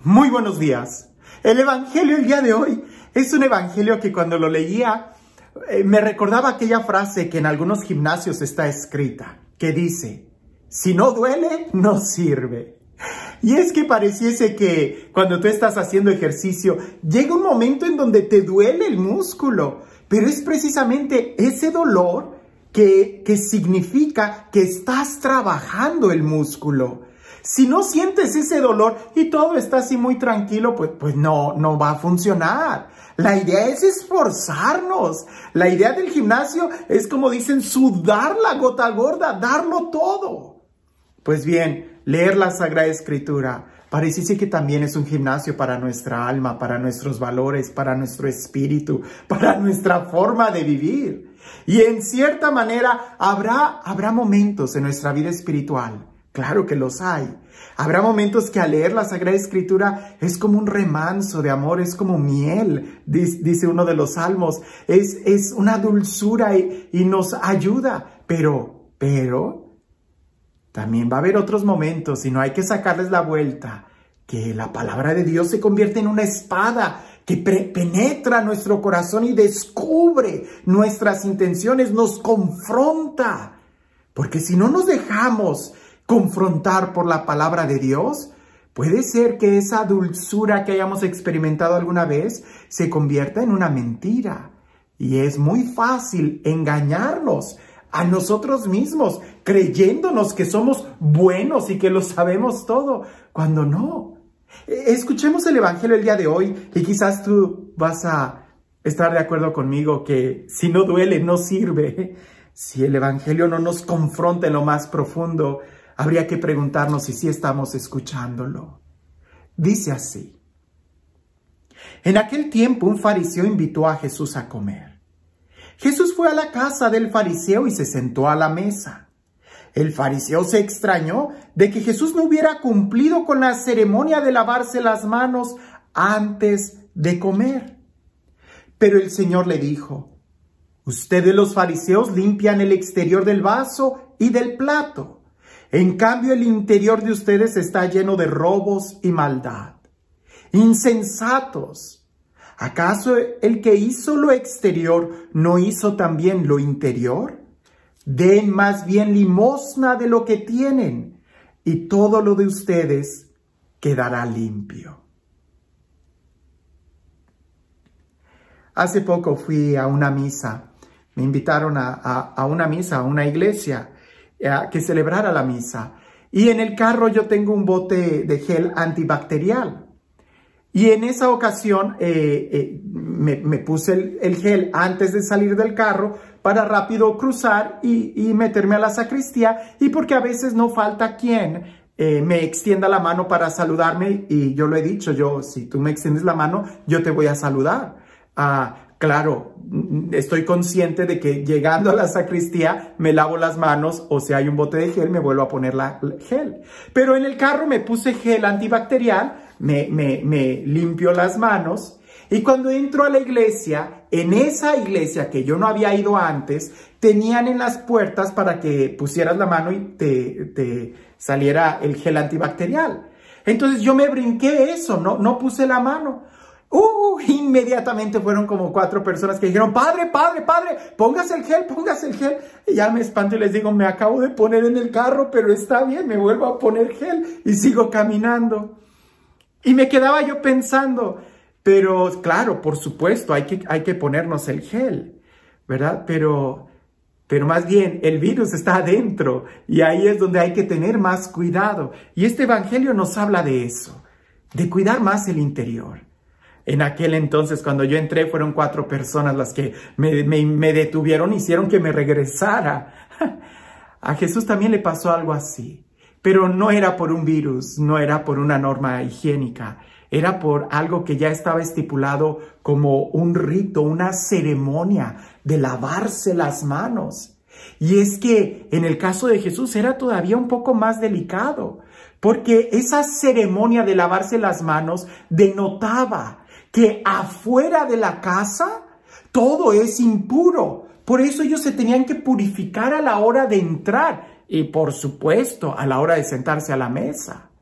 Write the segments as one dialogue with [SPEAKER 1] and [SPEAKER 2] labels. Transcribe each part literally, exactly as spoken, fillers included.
[SPEAKER 1] Muy buenos días. El evangelio el día de hoy es un evangelio que cuando lo leía eh, me recordaba aquella frase que en algunos gimnasios está escrita, que dice, si no duele, no sirve. Y es que pareciese que cuando tú estás haciendo ejercicio, llega un momento en donde te duele el músculo, pero es precisamente ese dolor que, que significa que estás trabajando el músculo. Si no sientes ese dolor y todo está así muy tranquilo, pues, pues no, no va a funcionar. La idea es esforzarnos. La idea del gimnasio es, como dicen, sudar la gota gorda, darlo todo. Pues bien, leer la Sagrada Escritura parece que también es un gimnasio para nuestra alma, para nuestros valores, para nuestro espíritu, para nuestra forma de vivir. Y en cierta manera habrá, habrá momentos en nuestra vida espiritual. Claro que los hay. Habrá momentos que al leer la Sagrada Escritura es como un remanso de amor, es como miel, dice uno de los salmos. Es, es una dulzura y, y nos ayuda. Pero, pero, también va a haber otros momentos y no hay que sacarles la vuelta, que la palabra de Dios se convierte en una espada que penetra nuestro corazón y descubre nuestras intenciones, nos confronta. Porque si no nos dejamos confrontar por la palabra de Dios, puede ser que esa dulzura que hayamos experimentado alguna vez se convierta en una mentira. Y es muy fácil engañarnos a nosotros mismos, creyéndonos que somos buenos y que lo sabemos todo, cuando no. Escuchemos el evangelio el día de hoy y quizás tú vas a estar de acuerdo conmigo que si no duele, no sirve. Si el evangelio no nos confronta en lo más profundo, habría que preguntarnos si sí estamos escuchándolo. Dice así: en aquel tiempo un fariseo invitó a Jesús a comer. Jesús fue a la casa del fariseo y se sentó a la mesa. El fariseo se extrañó de que Jesús no hubiera cumplido con la ceremonia de lavarse las manos antes de comer. Pero el Señor le dijo: ustedes los fariseos limpian el exterior del vaso y del plato. En cambio, el interior de ustedes está lleno de robos y maldad. Insensatos. ¿Acaso el que hizo lo exterior no hizo también lo interior? Den más bien limosna de lo que tienen, y todo lo de ustedes quedará limpio. Hace poco fui a una misa. Me invitaron a, a, a una misa, a una iglesia, a que celebrara la misa. Y en el carro yo tengo un bote de gel antibacterial. Y en esa ocasión eh, eh, me, me puse el, el gel antes de salir del carro para rápido cruzar y, y meterme a la sacristía. Y porque a veces no falta quien eh, me extienda la mano para saludarme. Y yo lo he dicho, yo, si tú me extiendes la mano, yo te voy a saludar. Ah, claro, estoy consciente de que llegando a la sacristía me lavo las manos, o si hay un bote de gel me vuelvo a poner la gel. Pero en el carro me puse gel antibacterial, me, me, me limpio las manos, y cuando entro a la iglesia, en esa iglesia que yo no había ido antes, tenían en las puertas para que pusieras la mano y te, te saliera el gel antibacterial. Entonces yo me brinqué eso, no, no puse la mano. Uh, inmediatamente fueron como cuatro personas que dijeron: padre, padre, padre, póngase el gel, póngase el gel. Y ya me espanto y les digo: me acabo de poner en el carro, pero está bien, me vuelvo a poner gel y sigo caminando. Y me quedaba yo pensando, pero claro, por supuesto, hay que, hay que ponernos el gel, ¿verdad? Pero, pero más bien el virus está adentro y ahí es donde hay que tener más cuidado. Y este evangelio nos habla de eso, de cuidar más el interior. En aquel entonces, cuando yo entré, fueron cuatro personas las que me, me, me detuvieron y hicieron que me regresara. A Jesús también le pasó algo así, pero no era por un virus, no era por una norma higiénica, era por algo que ya estaba estipulado como un rito, una ceremonia de lavarse las manos. Y es que en el caso de Jesús era todavía un poco más delicado, porque esa ceremonia de lavarse las manos denotaba que afuera de la casa todo es impuro. Por eso ellos se tenían que purificar a la hora de entrar y, por supuesto, a la hora de sentarse a la mesa.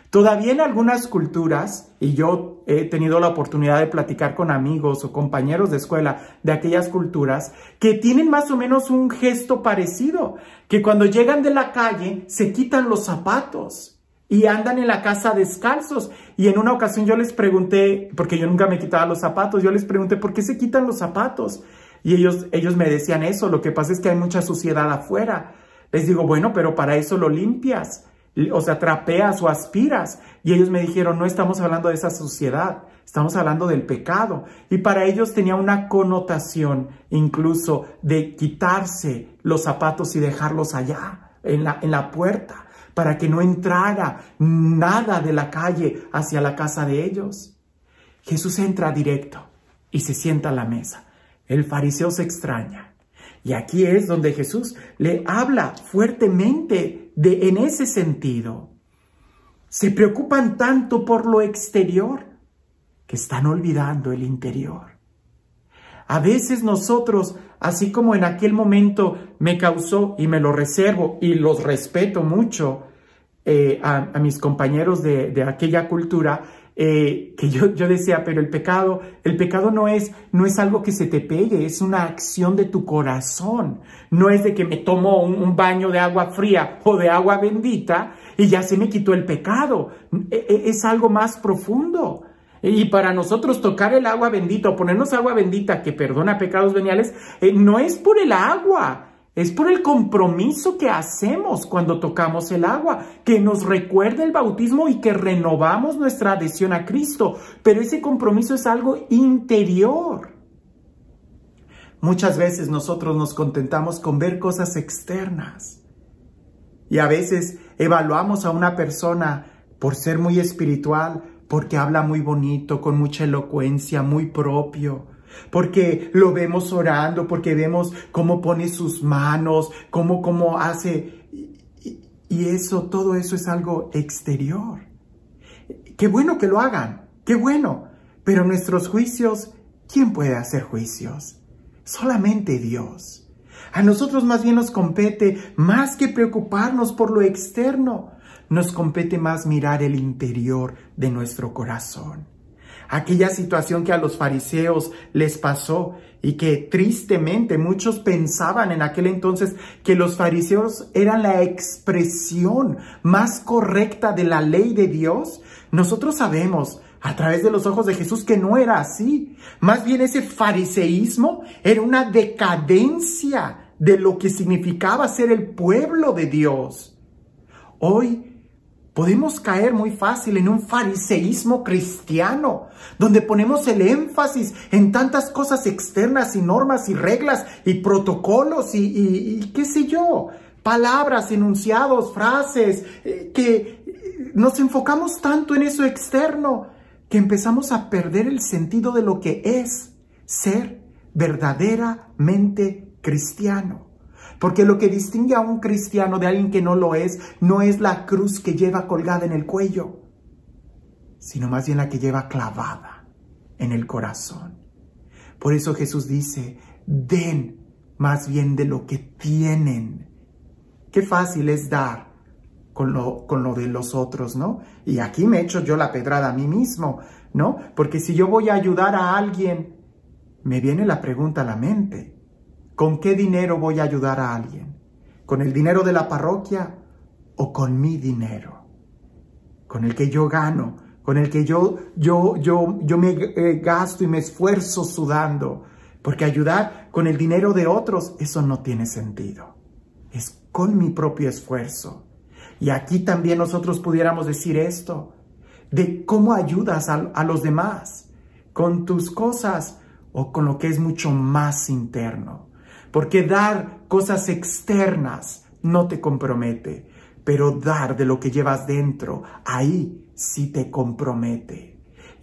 [SPEAKER 1] Todavía en algunas culturas, y yo he tenido la oportunidad de platicar con amigos o compañeros de escuela de aquellas culturas, que tienen más o menos un gesto parecido, que cuando llegan de la calle se quitan los zapatos y andan en la casa descalzos. Y en una ocasión yo les pregunté, porque yo nunca me quitaba los zapatos, yo les pregunté, ¿por qué se quitan los zapatos? Y ellos, ellos me decían eso, lo que pasa es que hay mucha suciedad afuera. Les digo, bueno, pero para eso lo limpias. O sea, trapeas o aspiras. Y ellos me dijeron, no estamos hablando de esa suciedad, estamos hablando del pecado. Y para ellos tenía una connotación incluso de quitarse los zapatos y dejarlos allá, en la, en la puerta, para que no entrara nada de la calle hacia la casa de ellos. Jesús entra directo y se sienta a la mesa. El fariseo se extraña. Y aquí es donde Jesús le habla fuertemente de, en ese sentido. Se preocupan tanto por lo exterior que están olvidando el interior. A veces nosotros, así como en aquel momento me causó, y me lo reservo y los respeto mucho eh, a, a mis compañeros de, de aquella cultura, Eh, que yo, yo decía, pero el pecado, el pecado no es, no es algo que se te pegue, es una acción de tu corazón. No es de que me tomo un, un baño de agua fría o de agua bendita y ya se me quitó el pecado. E, es algo más profundo. Y para nosotros tocar el agua bendita o ponernos agua bendita que perdona pecados veniales, eh, no es por el agua. Es por el compromiso que hacemos cuando tocamos el agua, que nos recuerda el bautismo y que renovamos nuestra adhesión a Cristo. Pero ese compromiso es algo interior. Muchas veces nosotros nos contentamos con ver cosas externas. Y a veces evaluamos a una persona por ser muy espiritual, porque habla muy bonito, con mucha elocuencia, muy propio. Porque lo vemos orando, porque vemos cómo pone sus manos, cómo, cómo hace. Y, y eso, todo eso es algo exterior. Qué bueno que lo hagan, qué bueno. Pero nuestros juicios, ¿quién puede hacer juicios? Solamente Dios. A nosotros más bien nos compete, más que preocuparnos por lo externo, nos compete más mirar el interior de nuestro corazón. Aquella situación que a los fariseos les pasó y que tristemente muchos pensaban en aquel entonces que los fariseos eran la expresión más correcta de la ley de Dios. Nosotros sabemos a través de los ojos de Jesús que no era así. Más bien ese fariseísmo era una decadencia de lo que significaba ser el pueblo de Dios. Hoy podemos caer muy fácil en un fariseísmo cristiano, donde ponemos el énfasis en tantas cosas externas y normas y reglas y protocolos y, y, y qué sé yo, palabras, enunciados, frases, eh, que nos enfocamos tanto en eso externo que empezamos a perder el sentido de lo que es ser verdaderamente cristiano. Porque lo que distingue a un cristiano de alguien que no lo es, no es la cruz que lleva colgada en el cuello, sino más bien la que lleva clavada en el corazón. Por eso Jesús dice, den más bien de lo que tienen. Qué fácil es dar con lo, con lo de los otros, ¿no? Y aquí me echo yo la pedrada a mí mismo, ¿no? Porque si yo voy a ayudar a alguien, me viene la pregunta a la mente. ¿Con qué dinero voy a ayudar a alguien? ¿Con el dinero de la parroquia o con mi dinero? Con el que yo gano, con el que yo, yo, yo, yo me eh, gasto y me esfuerzo sudando. Porque ayudar con el dinero de otros, eso no tiene sentido. Es con mi propio esfuerzo. Y aquí también nosotros pudiéramos decir esto, de cómo ayudas a, a los demás, con tus cosas o con lo que es mucho más interno. Porque dar cosas externas no te compromete, pero dar de lo que llevas dentro, ahí sí te compromete.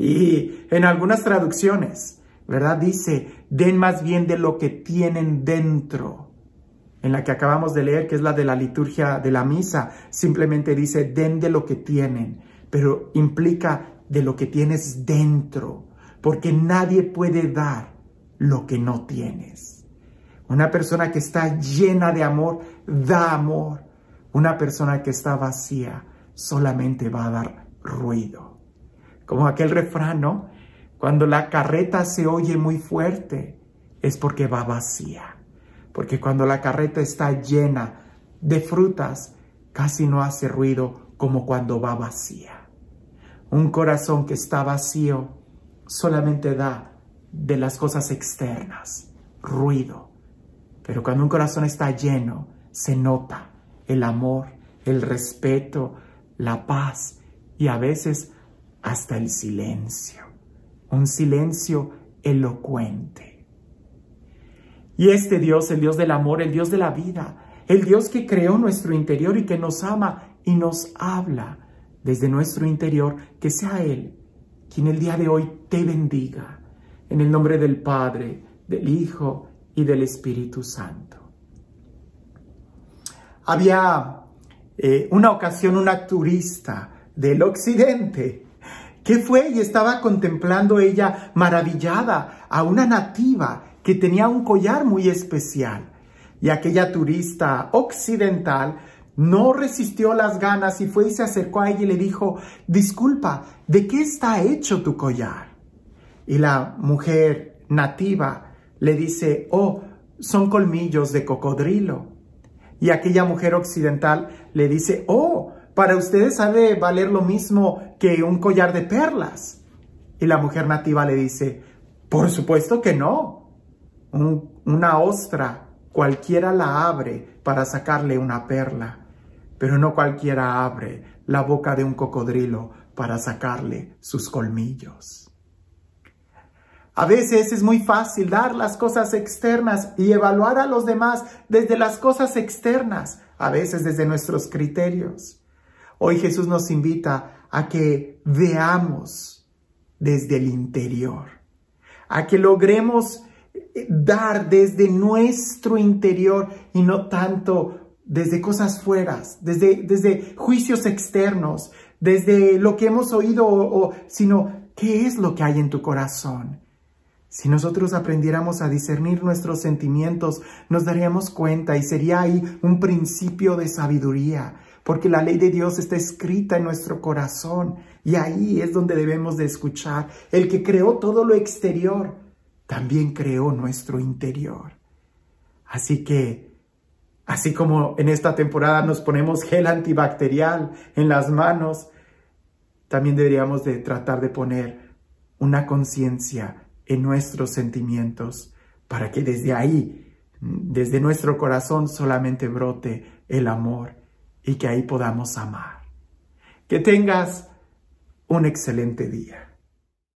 [SPEAKER 1] Y en algunas traducciones, ¿verdad? Dice, den más bien de lo que tienen dentro. En la que acabamos de leer, que es la de la liturgia de la misa, simplemente dice, den de lo que tienen, pero implica de lo que tienes dentro, porque nadie puede dar lo que no tienes. Una persona que está llena de amor, da amor. Una persona que está vacía, solamente va a dar ruido. Como aquel refrán, ¿no? Cuando la carreta se oye muy fuerte, es porque va vacía. Porque cuando la carreta está llena de frutas, casi no hace ruido como cuando va vacía. Un corazón que está vacío solamente da de las cosas externas, ruido. Pero cuando un corazón está lleno, se nota el amor, el respeto, la paz y a veces hasta el silencio. Un silencio elocuente. Y este Dios, el Dios del amor, el Dios de la vida, el Dios que creó nuestro interior y que nos ama y nos habla desde nuestro interior, que sea Él quien el día de hoy te bendiga. En el nombre del Padre, del Hijo y del Espíritu Santo. Había eh, una ocasión una turista del occidente que fue y estaba contemplando ella maravillada a una nativa que tenía un collar muy especial. Y aquella turista occidental no resistió las ganas y fue y se acercó a ella y le dijo: disculpa, ¿de qué está hecho tu collar? Y la mujer nativa le dice: oh, son colmillos de cocodrilo. Y aquella mujer occidental le dice: oh, para ustedes ha de valer lo mismo que un collar de perlas. Y la mujer nativa le dice: por supuesto que no. Un, una ostra cualquiera la abre para sacarle una perla, pero no cualquiera abre la boca de un cocodrilo para sacarle sus colmillos. A veces es muy fácil dar las cosas externas y evaluar a los demás desde las cosas externas, a veces desde nuestros criterios. Hoy Jesús nos invita a que veamos desde el interior, a que logremos dar desde nuestro interior y no tanto desde cosas fueras, desde, desde juicios externos, desde lo que hemos oído, o, o, sino qué es lo que hay en tu corazón. Si nosotros aprendiéramos a discernir nuestros sentimientos, nos daríamos cuenta y sería ahí un principio de sabiduría, porque la ley de Dios está escrita en nuestro corazón y ahí es donde debemos de escuchar. El que creó todo lo exterior, también creó nuestro interior. Así que, así como en esta temporada nos ponemos gel antibacterial en las manos, también deberíamos de tratar de poner una conciencia en nuestros sentimientos para que desde ahí, desde nuestro corazón solamente brote el amor y que ahí podamos amar. Que tengas un excelente día.